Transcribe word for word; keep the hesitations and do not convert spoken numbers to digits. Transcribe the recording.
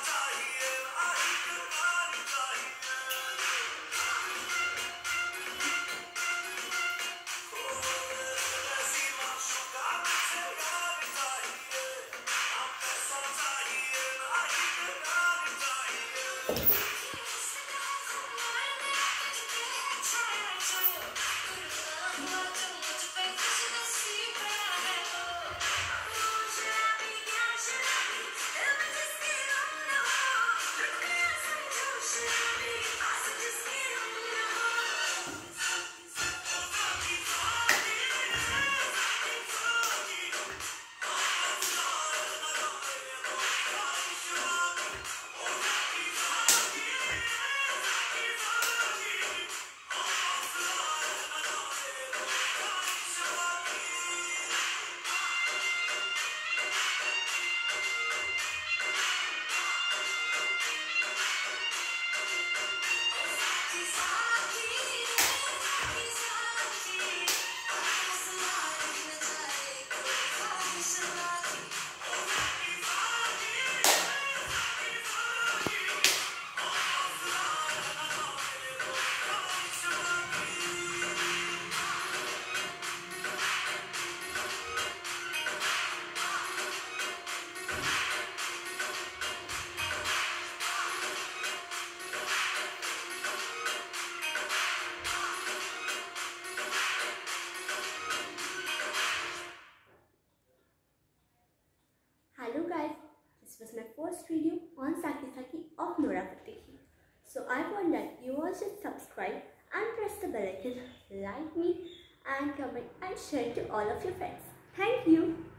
Hello guys, this was my first video on SAKI of Nora Fatehi. So I want that you all should subscribe and press the bell icon, like me and comment and share to all of your friends. Thank you.